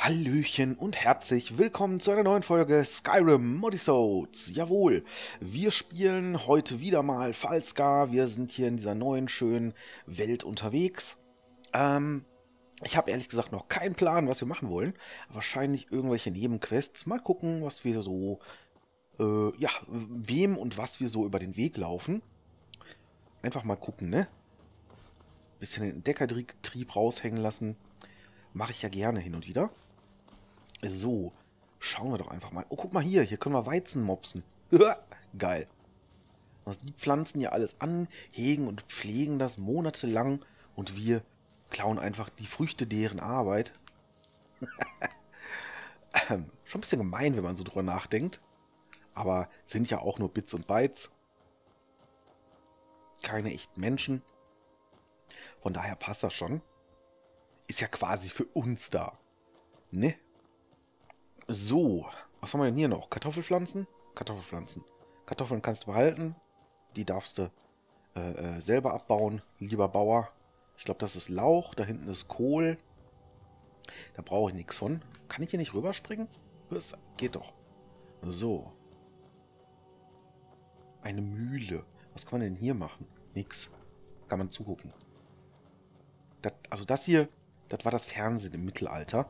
Hallöchen und herzlich willkommen zu einer neuen Folge Skyrim Modisodes. Jawohl, wir spielen heute wieder mal Falskar. Wir sind hier in dieser neuen, schönen Welt unterwegs. Ich habe ehrlich gesagt noch keinen Plan, was wir machen wollen. Wahrscheinlich irgendwelche Nebenquests. Mal gucken, was wir so, ja, wem und was wir so über den Weg laufen. Einfach mal gucken, ne? Bisschen den Entdeckertrieb raushängen lassen. Mache ich ja gerne hin und wieder. So, schauen wir doch einfach mal. Oh, guck mal hier. Hier können wir Weizen mopsen. Geil. Also die pflanzen ja alles an, hegen und pflegen das monatelang und wir klauen einfach die Früchte deren Arbeit. Schon ein bisschen gemein, wenn man so drüber nachdenkt. Aber sind ja auch nur Bits und Bytes. Keine echten Menschen. Von daher passt das schon. Ist ja quasi für uns da. Ne? So, was haben wir denn hier noch? Kartoffelpflanzen? Kartoffelpflanzen. Kartoffeln kannst du behalten. Die darfst du selber abbauen, lieber Bauer. Ich glaube, das ist Lauch. Da hinten ist Kohl. Da brauche ich nichts von. Kann ich hier nicht rüberspringen? Das geht doch. So. Eine Mühle. Was kann man denn hier machen? Nix. Kann man zugucken. Also das hier, das war das Fernsehen im Mittelalter.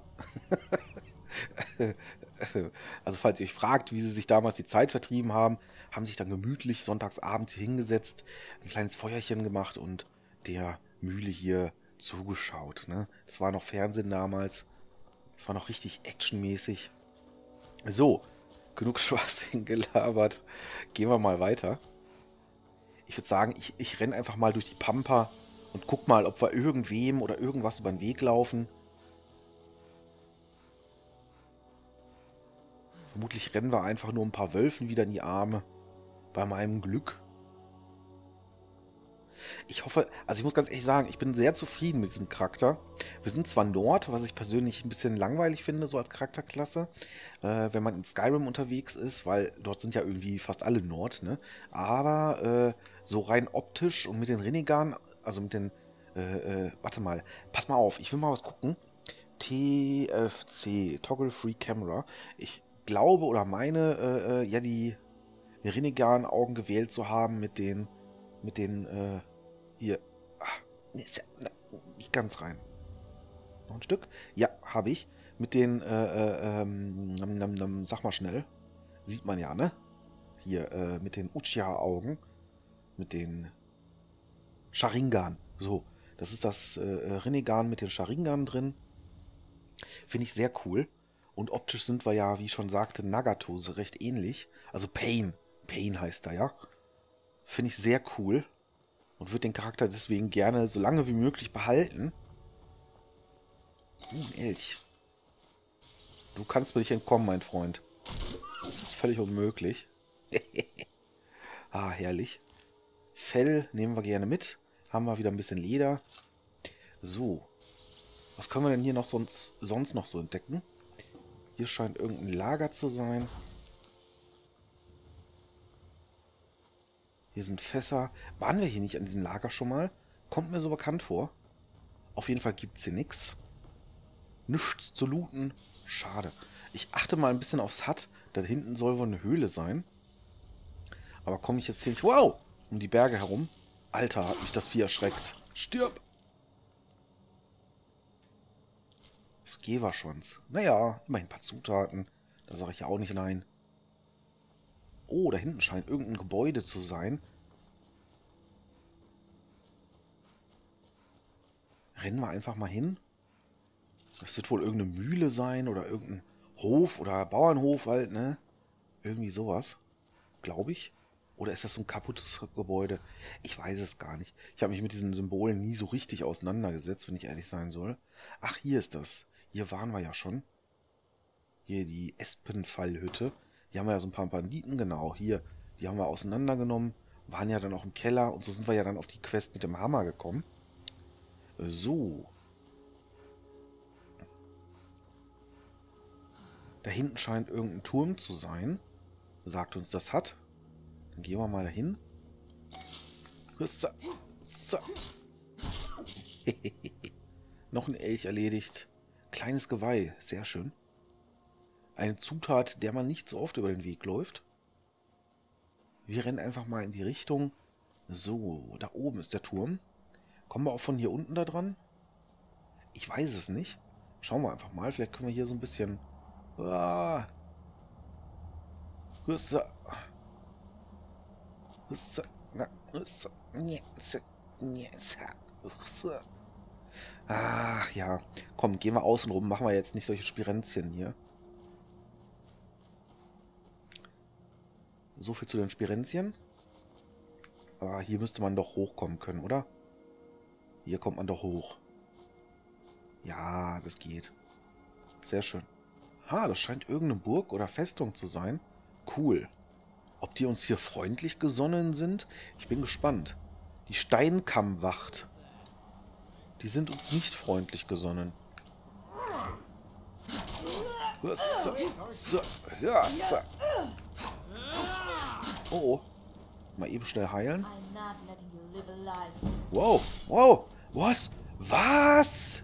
Also falls ihr euch fragt, wie sie sich damals die Zeit vertrieben haben, haben sich dann gemütlich sonntagsabends hier hingesetzt, ein kleines Feuerchen gemacht und der Mühle hier zugeschaut. Ne? Das war noch Fernsehen damals. Das war noch richtig actionmäßig. So, genug Schwachsinn gelabert. Gehen wir mal weiter. Ich würde sagen, ich renne einfach mal durch die Pampa und guck mal, ob wir irgendwem oder irgendwas über den Weg laufen. Vermutlich rennen wir einfach nur ein paar Wölfen wieder in die Arme. Bei meinem Glück. Ich hoffe, also ich muss ganz ehrlich sagen, ich bin sehr zufrieden mit diesem Charakter. Wir sind zwar Nord, was ich persönlich ein bisschen langweilig finde, so als Charakterklasse, wenn man in Skyrim unterwegs ist, weil dort sind ja irgendwie fast alle Nord, ne? Aber so rein optisch und mit den Renegan, also mit den, warte mal, pass mal auf, ich will mal was gucken. TFC, Toggle Free Camera. Ich glaube oder meine, ja, die Rinnegan-Augen gewählt zu haben mit den, hier. Ah, ist ja, nicht ganz rein. Noch ein Stück? Ja, habe ich. Mit den, sag mal schnell. Sieht man ja, ne? Hier, mit den Uchiha-Augen. Mit den Sharingan. So, das ist das Rinnegan mit den Sharingan drin. Finde ich sehr cool. Und optisch sind wir ja, wie ich schon sagte, Nagato so recht ähnlich. Also Pain. Pain heißt er ja. Finde ich sehr cool. Und würde den Charakter deswegen gerne so lange wie möglich behalten. Ein Elch. Du kannst mir nicht entkommen, mein Freund. Das ist völlig unmöglich. Ah, herrlich. Fell nehmen wir gerne mit. Haben wir wieder ein bisschen Leder. So. Was können wir denn hier noch sonst noch so entdecken? Hier scheint irgendein Lager zu sein. Hier sind Fässer. Waren wir hier nicht an diesem Lager schon mal? Kommt mir so bekannt vor. Auf jeden Fall gibt es hier nichts. Nichts zu looten. Schade. Ich achte mal ein bisschen aufs Hut. Da hinten soll wohl eine Höhle sein. Aber komme ich jetzt hier nicht... Wow! Um die Berge herum. Alter, hat mich das Vieh erschreckt. Stirb! Skewerschwanz. Naja, immerhin ein paar Zutaten. Da sage ich ja auch nicht nein. Oh, da hinten scheint irgendein Gebäude zu sein. Rennen wir einfach mal hin. Das wird wohl irgendeine Mühle sein oder irgendein Hof oder Bauernhof halt, ne? Irgendwie sowas. Glaube ich. Oder ist das so ein kaputtes Gebäude? Ich weiß es gar nicht. Ich habe mich mit diesen Symbolen nie so richtig auseinandergesetzt, wenn ich ehrlich sein soll. Ach, hier ist das. Hier waren wir ja schon. Hier die Espenfallhütte. Hier haben wir ja so ein paar Banditen, genau. Hier, die haben wir auseinandergenommen. Waren ja dann auch im Keller. Und so sind wir ja dann auf die Quest mit dem Hammer gekommen. So. Da hinten scheint irgendein Turm zu sein. Sagt uns das hat. Dann gehen wir mal dahin. Noch ein Elch erledigt. kleines Geweih. Sehr schön. Eine Zutat, der man nicht so oft über den Weg läuft. Wir rennen einfach mal in die Richtung. So, da oben ist der Turm. Kommen wir auch von hier unten da dran? Ich weiß es nicht. Schauen wir einfach mal. Vielleicht können wir hier so ein bisschen... Ah. Ach ja. Komm, gehen wir außen rum. Machen wir jetzt nicht solche Spirenzchen hier. So viel zu den Spirenzchen. Aber hier müsste man doch hochkommen können, oder? Hier kommt man doch hoch. Ja, das geht. Sehr schön. Ha, das scheint irgendeine Burg oder Festung zu sein. Cool. Ob die uns hier freundlich gesonnen sind? Ich bin gespannt. Die Steinkammwacht. Die sind uns nicht freundlich gesonnen. Oh. Mal eben schnell heilen. Wow. Wow. Was? Was?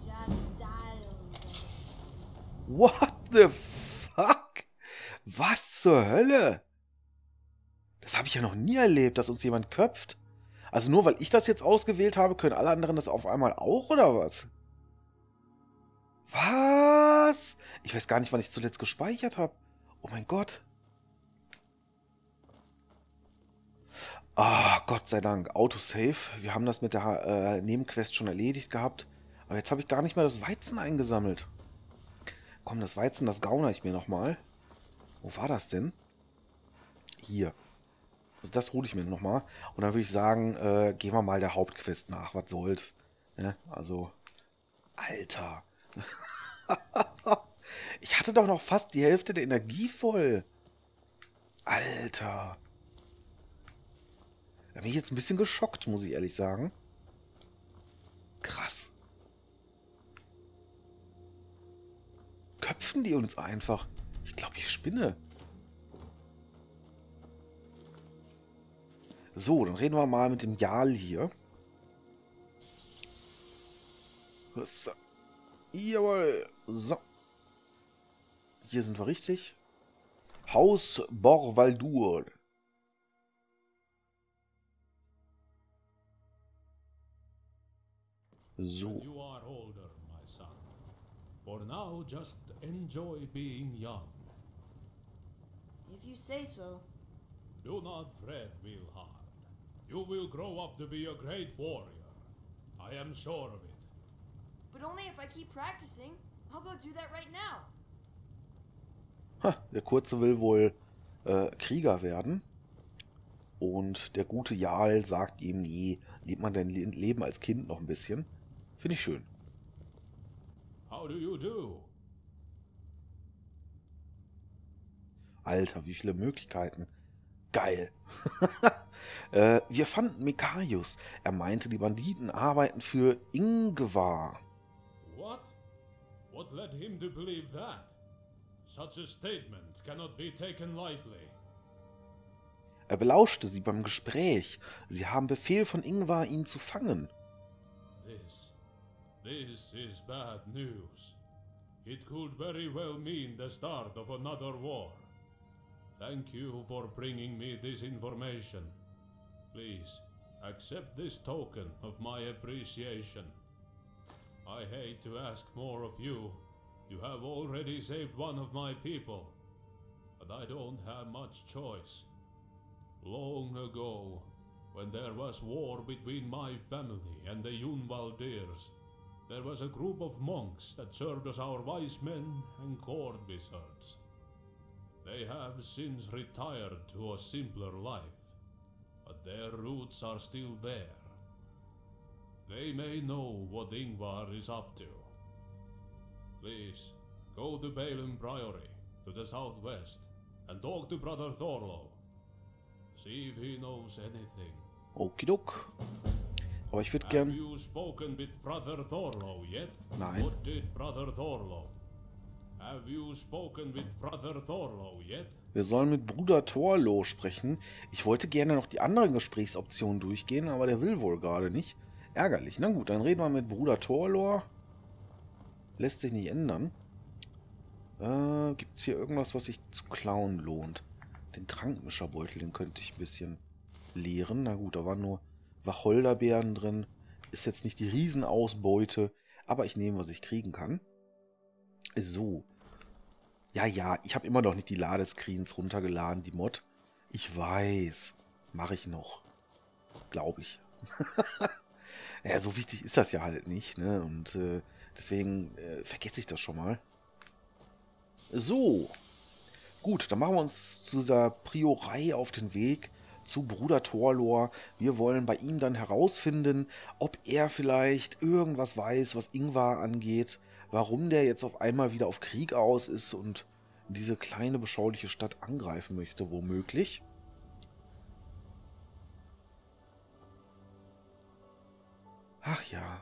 What the fuck? Was zur Hölle? Das habe ich ja noch nie erlebt, dass uns jemand köpft. Also nur weil ich das jetzt ausgewählt habe, können alle anderen das auf einmal auch, oder was? Was? Ich weiß gar nicht, wann ich zuletzt gespeichert habe. Oh mein Gott. Ah, Gott sei Dank. Autosave. Wir haben das mit der Nebenquest schon erledigt gehabt. Aber jetzt habe ich gar nicht mehr das Weizen eingesammelt. Komm, das Weizen, das gaunere ich mir nochmal. Wo war das denn? Hier. Also das hole ich mir nochmal. Und dann würde ich sagen, gehen wir mal der Hauptquest nach. Was soll's? Ne? Also, Alter. Ich hatte doch noch fast die Hälfte der Energie voll. Alter. Da bin ich jetzt ein bisschen geschockt, muss ich ehrlich sagen. Krass. Köpfen die uns einfach? Ich glaube, ich spinne. So, dann reden wir mal mit dem Jarl hier. So. Jawohl. So. Hier sind wir richtig. Haus Borvaldur. So. You are older, my son. For now, just enjoy being young. If you say so. Do not fret, Wilhard. You will grow up to be a great warrior. I am sure of it. But only if I keep practicing. I'll go do that right now. Ha, der Kurze will wohl Krieger werden. Und der gute Jarl sagt ihm, nee, lebt man dein Leben als Kind noch ein bisschen. Finde ich schön. How do you do? Alter, wie viele Möglichkeiten. Geil. Wir fanden Mekaius. Er meinte, die Banditen arbeiten für Ingvar. What? What led him to believe that? Such a statement cannot be taken lightly. Er belauschte sie beim Gespräch. Sie haben Befehl von Ingvar, ihn zu fangen. This is bad news. It could very well mean the start of another war. Thank you for bringing me this information. Please, accept this token of my appreciation. I hate to ask more of you. You have already saved one of my people. But I don't have much choice. Long ago, when there was war between my family and the Yunvaldirs, there was a group of monks that served as our wise men and court wizards. They have since retired to a simpler life, but their roots are still there. They may know what Ingvar is up to. Please, go to Balin Priory, to the southwest, and talk to Brother Thorlo. See if he knows anything. Okidok. Aber ich würde Have gern... you spoken with Brother Thorlo yet? Nein. What did Brother Thorlo? Have you spoken with Brother Thorlo yet? Wir sollen mit Bruder Thorlo sprechen. Ich wollte gerne noch die anderen Gesprächsoptionen durchgehen, aber der will wohl gerade nicht. Ärgerlich. Na gut, dann reden wir mit Bruder Thorlo. Lässt sich nicht ändern. Gibt es hier irgendwas, was sich zu klauen lohnt? Den Trankmischerbeutel, den könnte ich ein bisschen leeren. Na gut, da waren nur Wacholderbeeren drin. Ist jetzt nicht die Riesenausbeute, aber ich nehme, was ich kriegen kann. So. Ja, ja, ich habe immer noch nicht die Ladescreens runtergeladen, die Mod. Ich weiß. Mache ich noch. Glaube ich. Ja, so wichtig ist das ja halt nicht, ne? Und deswegen vergesse ich das schon mal. So. Gut, dann machen wir uns zu dieser Priorei auf den Weg zu Bruder Thorlor. Wir wollen bei ihm dann herausfinden, ob er vielleicht irgendwas weiß, was Ingvar angeht, warum der jetzt auf einmal wieder auf Krieg aus ist und diese kleine beschauliche Stadt angreifen möchte, womöglich. Ach ja.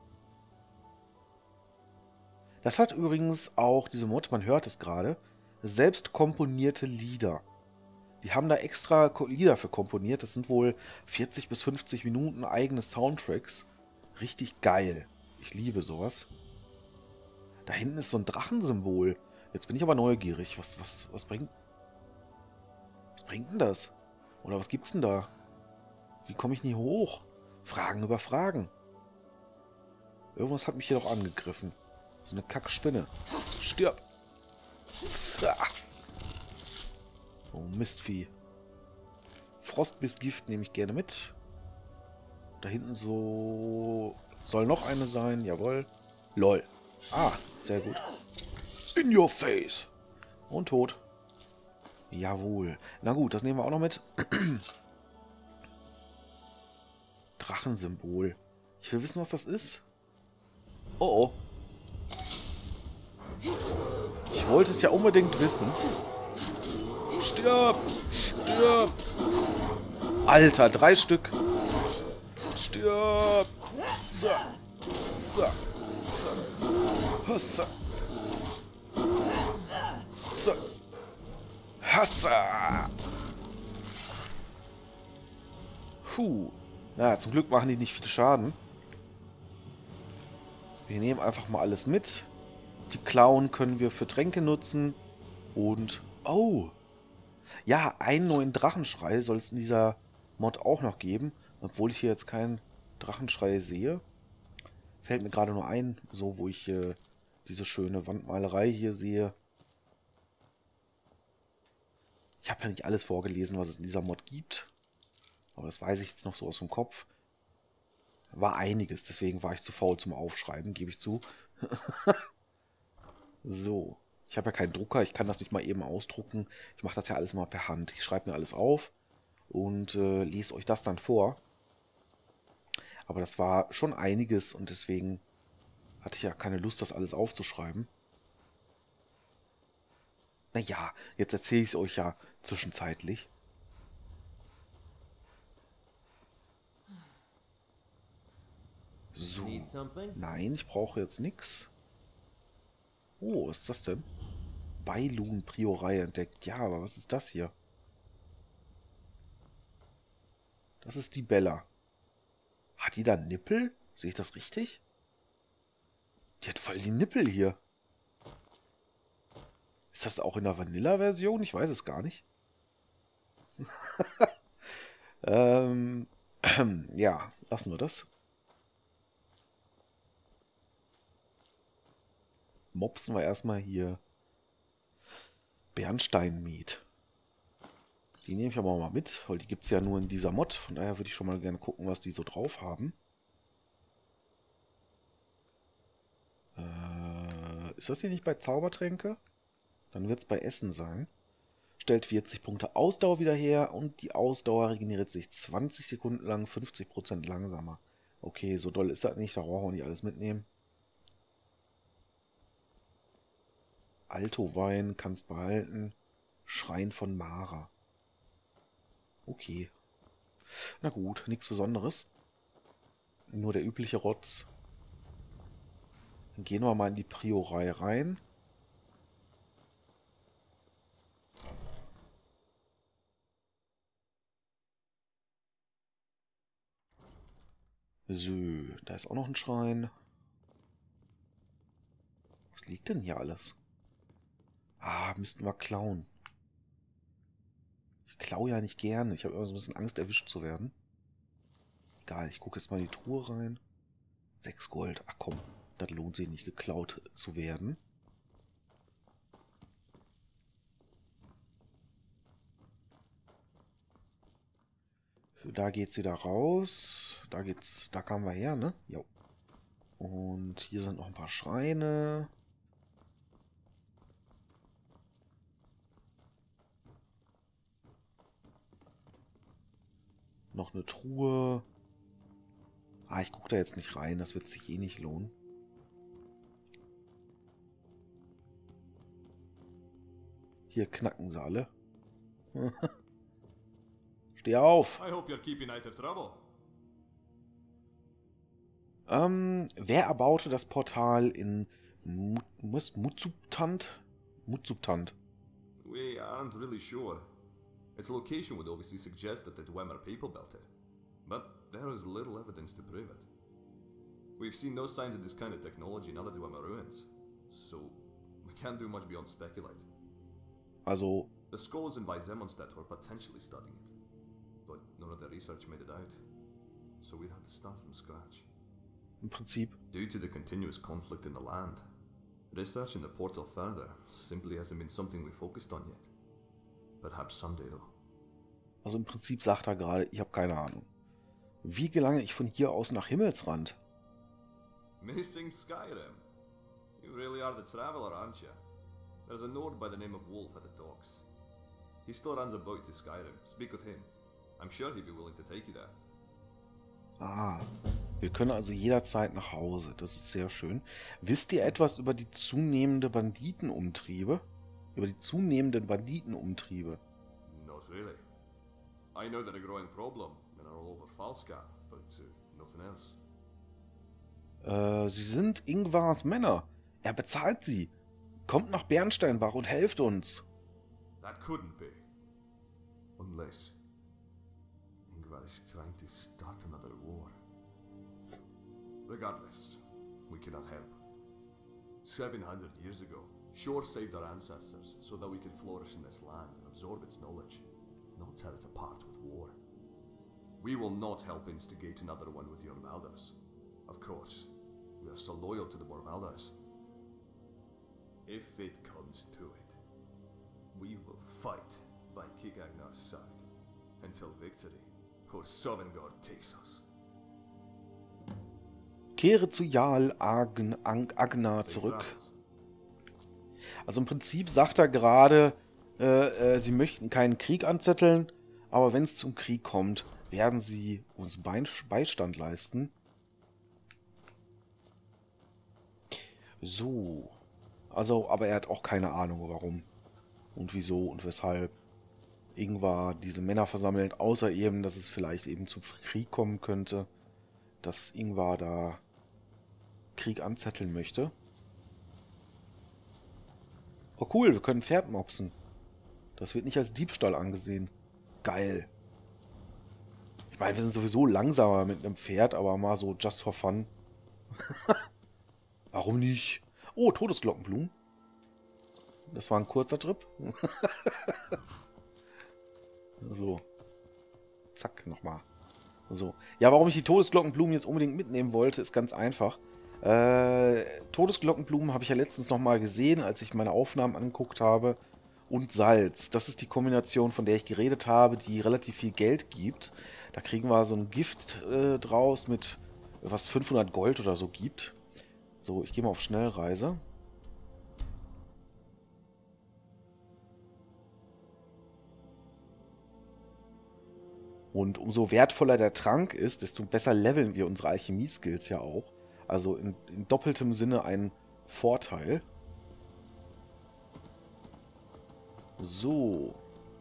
Das hat übrigens auch diese Mod, man hört es gerade, selbst komponierte Lieder. Die haben da extra Lieder für komponiert. Das sind wohl 40 bis 50 Minuten eigene Soundtracks. Richtig geil. Ich liebe sowas. Da hinten ist so ein Drachensymbol. Jetzt bin ich aber neugierig. Was bringt denn das? Oder was gibt's denn da? Wie komme ich nie hoch? Fragen über Fragen. Irgendwas hat mich hier doch angegriffen. So eine Kackspinne. Stirb! Zah. Oh, Mistvieh. Frostbissgift nehme ich gerne mit. Da hinten so... Soll noch eine sein, jawohl. LOL. Ah, sehr gut. In your face. Und tot. Jawohl. Na gut, das nehmen wir auch noch mit. Drachensymbol. Ich will wissen, was das ist. Oh oh. Ich wollte es ja unbedingt wissen. Stirb! Stirb! Alter, 3 Stück. Stirb! So. So. So. Hassa. So. Hassa. Puh. Na, zum Glück machen die nicht viel Schaden. Wir nehmen einfach mal alles mit. Die Klauen können wir für Tränke nutzen. Und... Oh! Ja, einen neuen Drachenschrei soll es in dieser Mod auch noch geben. Obwohl ich hier jetzt keinen Drachenschrei sehe. Fällt mir gerade nur ein, so wo ich diese schöne Wandmalerei hier sehe. Ich habe ja nicht alles vorgelesen, was es in dieser Mod gibt. Aber das weiß ich jetzt noch so aus dem Kopf. War einiges, deswegen war ich zu faul zum Aufschreiben, gebe ich zu. So. Ich habe ja keinen Drucker, ich kann das nicht mal eben ausdrucken. Ich mache das ja alles mal per Hand. Ich schreibe mir alles auf und lese euch das dann vor. Aber das war schon einiges und deswegen hatte ich ja keine Lust, das alles aufzuschreiben. Naja, jetzt erzähle ich es euch ja zwischenzeitlich. So. Nein, ich brauche jetzt nichts. Oh, was ist das denn? Bailun Priorei entdeckt. Ja, aber was ist das hier? Das ist die Bella. Hat die da Nippel? Sehe ich das richtig? Die hat voll die Nippel hier. Ist das auch in der Vanilla-Version? Ich weiß es gar nicht. Ja, lassen wir das. Mopsen wir erstmal hier Bernsteinmet. Die nehme ich aber mal mit, weil die gibt es ja nur in dieser Mod. Von daher würde ich schon mal gerne gucken, was die so drauf haben. Ist das hier nicht bei Zaubertränke? Dann wird es bei Essen sein. Stellt 40 Punkte Ausdauer wieder her und die Ausdauer regeneriert sich 20 Sekunden lang, 50% langsamer. Okay, so doll ist das nicht, da brauchen wir nicht alles mitnehmen. Alto-Wein, kannst behalten. Schrein von Mara. Okay. Na gut, nichts Besonderes. Nur der übliche Rotz. Dann gehen wir mal in die Priorei rein. So, da ist auch noch ein Schrein. Was liegt denn hier alles? Ah, müssten wir klauen. Ich klaue ja nicht gerne. Ich habe immer so ein bisschen Angst, erwischt zu werden. Egal, ich gucke jetzt mal in die Truhe rein. 6 Gold. Ach komm, das lohnt sich nicht, geklaut zu werden. Da geht's wieder raus. Da kamen wir her, ne? Jo. Und hier sind noch ein paar Schreine. Noch eine Truhe. Ah, ich gucke da jetzt nicht rein. Das wird sich eh nicht lohnen. Hier knacken sie alle. Steh auf! I hope you're keeping out of trouble. Wer erbaute das Portal in Mutzubtand? Mutzubtand. We aren't really sure. Its location would obviously suggest that the Dwemer people built it, but there is little evidence to prove it. We've seen no signs of this kind of technology in other Dwemer ruins, so we can't do much beyond speculate. Also, The scholars in Weizemonstadt were potentially studying it, but none of the research made it out, so we'd have to start from scratch. im Prinzip. Due to the continuous conflict in the land, researching the portal further simply hasn't been something we focused on yet. Perhaps someday though. Also im Prinzip sagt er gerade, ich habe keine Ahnung. Wie gelange ich von hier aus nach Himmelsrand? Missing Skyrim? You really are the traveler, aren't you? There's a Nord by the name of Wolf at the docks. He still runs a boat to Skyrim. Speak with him. I'm sure he'd be willing to take you there. Ah, wir können also jederzeit nach Hause. Das ist sehr schön. Wisst ihr etwas über die zunehmende Banditenumtriebe? Über die zunehmenden Banditenumtriebe? Not really. I know they're a growing problem and are all over Falskar, but nothing else. Sie sind Ingvars Männer. Er bezahlt sie. Kommt nach Bernsteinbach und helft uns. That couldn't be. Unless Ingvar is trying to start another war. Regardless, we cannot help. 700 years ago, Shor saved our ancestors so that we could flourish in this land and absorb its knowledge, not tear it apart with war. We will not help instigate another one with the Orvalders. Of course, we are so loyal to the Borvalders. If it comes to it, we will fight by Kigagnar's side until victory or Sovngarde takes us. Kehre zu Jarl Agnar zurück. Also im Prinzip sagt er gerade, sie möchten keinen Krieg anzetteln, aber wenn es zum Krieg kommt, werden sie uns Beistand leisten. So. Also, aber er hat auch keine Ahnung, warum und wieso und weshalb Ingvar diese Männer versammelt, außer eben, dass es vielleicht eben zum Krieg kommen könnte, dass Ingvar da Krieg anzetteln möchte. Oh cool, wir können Pferd mopsen. Das wird nicht als Diebstahl angesehen. Geil. Ich meine, wir sind sowieso langsamer mit einem Pferd, aber mal so just for fun. Warum nicht? Oh, Todesglockenblumen. Das war ein kurzer Trip. So. Zack, nochmal. So. Ja, warum ich die Todesglockenblumen jetzt unbedingt mitnehmen wollte, ist ganz einfach. Todesglockenblumen habe ich ja letztens nochmal gesehen, als ich meine Aufnahmen angeguckt habe. Und Salz. Das ist die Kombination, von der ich geredet habe, die relativ viel Geld gibt. Da kriegen wir so ein Gift draus mit was 500 Gold oder so gibt. So, ich gehe mal auf Schnellreise. Und umso wertvoller der Trank ist, desto besser leveln wir unsere Alchemie-Skills ja auch. Also in doppeltem Sinne ein Vorteil. So.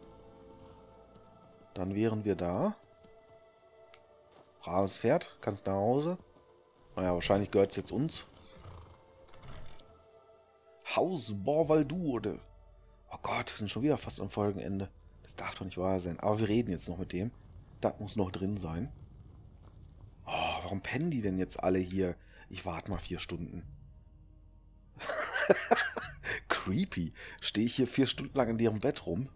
Dann wären wir da. Braves Pferd, kannst nach Hause. Naja, wahrscheinlich gehört es jetzt uns. Haus Borvaldurde. Oh Gott, wir sind schon wieder fast am Folgenende. Das darf doch nicht wahr sein. Aber wir reden jetzt noch mit dem. Das muss noch drin sein. Oh, warum pennen die denn jetzt alle hier? Ich warte mal 4 Stunden. Creepy. Stehe ich hier 4 Stunden lang in deren Bett rum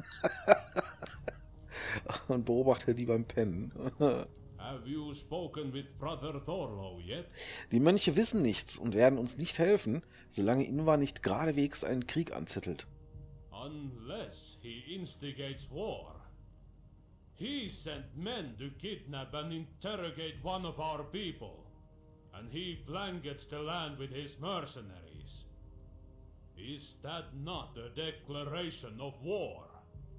und beobachte die beim Pennen. Have you spoken with Brother Thorlo yet? Die Mönche wissen nichts und werden uns nicht helfen, solange Invar nicht geradewegs einen Krieg anzettelt. Unless he instigates war. He sent men to kidnap and interrogate one of our people, and he blankets the land with his mercenaries. Is that not a declaration of war?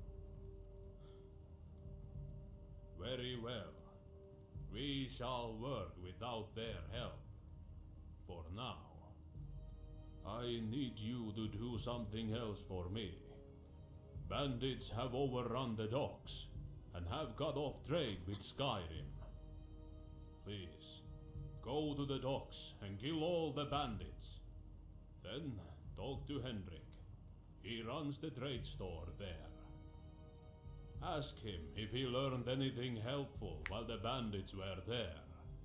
Very well. We shall work without their help. For now. I need you to do something else for me. Bandits have overrun the docks and have cut off trade with Skyrim. Please, go to the docks and kill all the bandits. Then talk to Hendrik. He runs the trade store there. Ask him if he learned anything helpful while the bandits were there.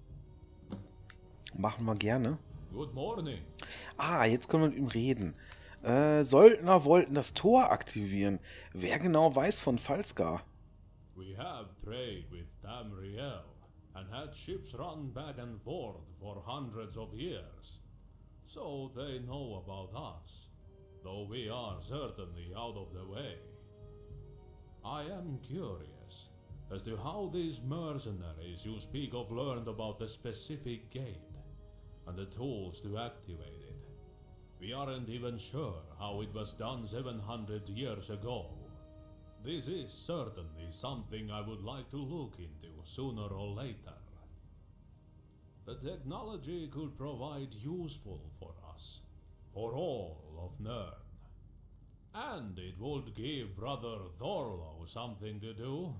Machen wir gerne. Good morning. Ah, jetzt können wir mit ihm reden. Söldner wollten das Tor aktivieren. Wer genau weiß von Falskar? We have trade with Tamriel and had ships run back and forth for hundreds of years. So they know about us, though we are certainly out of the way. I am curious as to how these mercenaries you speak of learned about the specific gate and the tools to activate it. We aren't even sure how it was done 700 years ago. This is certainly something I would like to look into sooner or later. The technology could provide useful for us, for all of Nirn. And it would give Brother Thorlo something to do.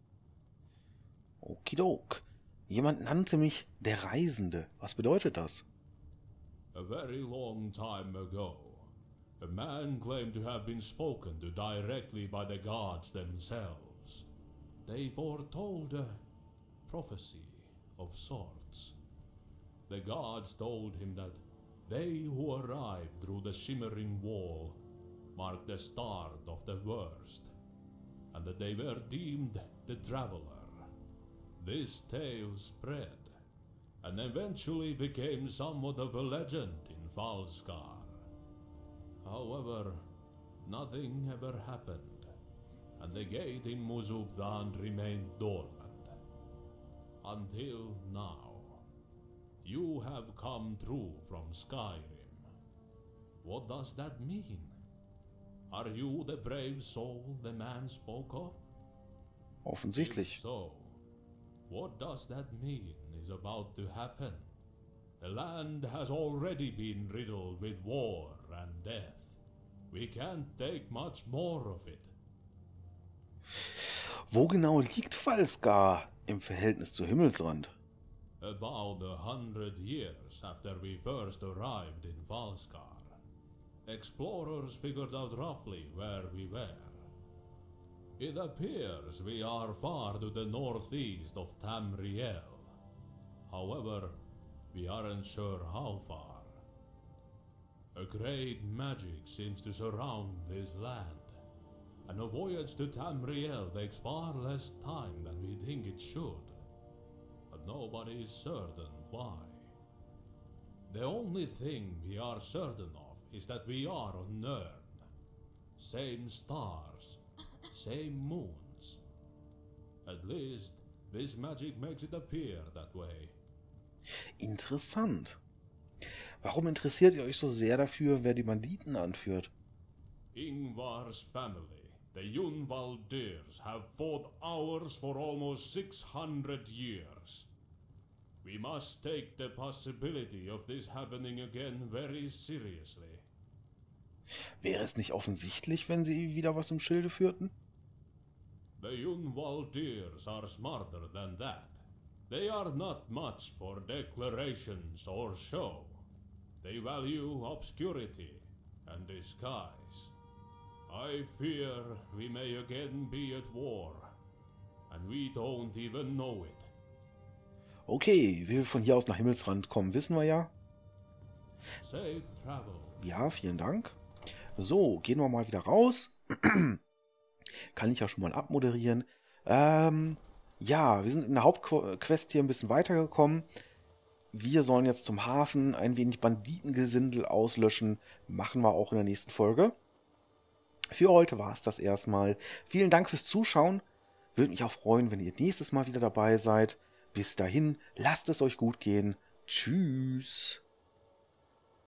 Okidok. Jemand nannte mich der Reisende. Was bedeutet das? A very long time ago, a man claimed to have been spoken to directly by the gods themselves. They foretold a prophecy of sorts. The gods told him that they who arrived through the shimmering wall marked the start of the worst, and that they were deemed the traveler. This tale spread, and eventually became somewhat of a legend in Falskar. However, nothing ever happened, and the gate in Muzubdand remained dormant. Until now. You have come through from Skyrim. What does that mean? Are you the brave soul the man spoke of? Offensichtlich. If so, what does that mean is about to happen? The land has already been riddled with war and death. We can't take much more of it. Wo genau liegt Falskar im Verhältnis zu Himmelsrand? About 100 years after we first arrived in Falskar, explorers figured out roughly where we were. It appears we are far to the northeast of Tamriel. However, we aren't sure how far. A great magic seems to surround this land, and a voyage to Tamriel takes far less time than we think it should. But nobody is certain why. The only thing we are certain of is that we are on Nirn. Same stars, same moons. At least, this magic makes it appear that way. Interessant. Warum interessiert ihr euch so sehr dafür, wer die Banditen anführt? Ingvar's family, the Yunvaldirs, have fought ours for almost 600 years. We must take the possibility of this happening again very seriously. Wäre es nicht offensichtlich, wenn sie wieder was im Schilde führten? The Yunvaldirs are smarter than that. They are not much for declarations or show. They value obscurity and disguise. I fear we may again be at war, and we don't even know it. Okay, wie wir von hier aus nach Himmelsrand kommen, wissen wir ja. Safe travels. Ja, vielen Dank. So, gehen wir mal wieder raus. Kann ich ja schon mal abmoderieren. Ja, wir sind in der Hauptquest hier ein bisschen weitergekommen. Wir sollen jetzt zum Hafen ein wenig Banditengesindel auslöschen. Machen wir auch in der nächsten Folge. Für heute war es das erstmal. Vielen Dank fürs Zuschauen. Würde mich auch freuen, wenn ihr nächstes Mal wieder dabei seid. Bis dahin, lasst es euch gut gehen. Tschüss.